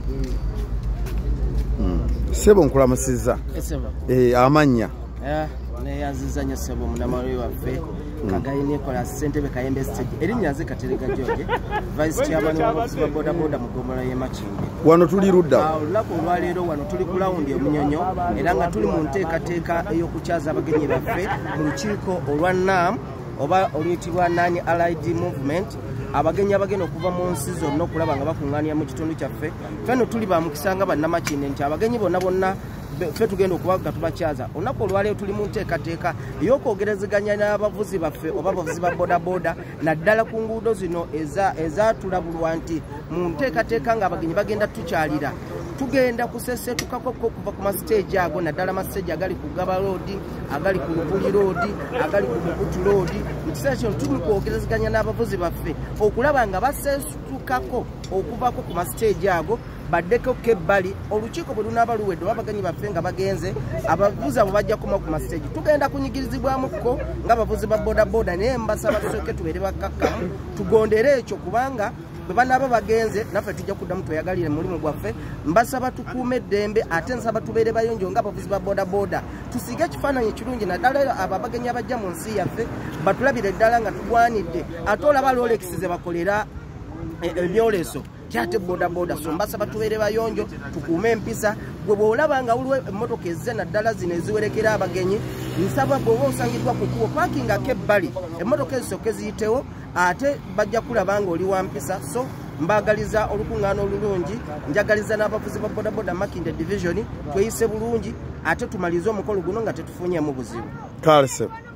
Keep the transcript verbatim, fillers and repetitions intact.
Sebo nkulamusiza. Sebo. Eh amanya. Eh ne yazizanya sebo munamari waffe. Kagayi Nicola Ssentebe Kayembe Stage. Erinnya ze Katerega George. Vice Chairman wa boda boda mu Gomora ye Machinge. Wano tuli rudda. Ah ulako olwaleero wano tuli ku laundi emunyonyo era nga tuli mu nteekateeka ey'okukyaza abagenyi baffe mu lukiiko olwa N A M oba oluyitibwa Nani Allied Movement. Abagenyi abagenda okuva mu nsi zonna okulaba nga bakuŋŋaanira mu kitundu kyaffe. Feno tuli bamukisanga bannamacinde nti abagenyi bonna bonna ffe tugenda okuba nga tubakyaza. Olunaku olwaleero tuli mu nteekateeka ey'okwogerezeganya n'abavuzi baffe oba abavuzi ba boda boda naddala ku nguudo zino ezaatulabulwa nti mu nteekateeka ng'abagenyi bagenda tukyalira tugenda kusesetukako kuva ku masiteegi ago naddala masiteegi agali ku Gaba Road, agali ku Lubuli Road, agali ku Mukutu Road. Mu kiseera kino tuli kwogerezeganya n'abavuzi baffe okulaba nga basesetukako okuvako ku masiteegi ago baddeko kebbali olukiiko bwe lunaaba luwedde abagenyi baffe nga bagenze abavuzi abo bajja kuma ku masiteegi tugenda kunyigirizibwamukko ng'abavuzi ba boda boda naye mbasaba tusooke tubeere bakkakkamu tugondere ekyo kubanga bwe banaaba bagenze naffe tujja kuddamu tweyagalire mulimu gwaffe. Mbasaba tukuume eddembe ate nsaba tubeere bayonjo ng'abavuzi ba boda boda tusige ekifaananyi ekirungi naddala abo abagenyi abajja mu nsi yaffe batulabire ddala nga tugwanidde ate olaba Rolex ze bakolera ebyoleso kyate boda boda. So mbasaba tubeere bayonjo tukuume empisa gwe bw'olaba nga waliwo emmotoka ezze naddala zino eziwerekera abagenyi nsaba bw'oba osangibwa ku kkubo paakingako ebbali emmotoka ezisooke ziyitewo ate bajja kulaba nga oli wa mpisa. So mbaagaliza olukuŋŋaana olulungi njagaliza n'abavuzi ba boda boda Makindye division tweyise bulungi ate tumalize omukolo guno nga tetufunyeemu buzibu. Kale sebo.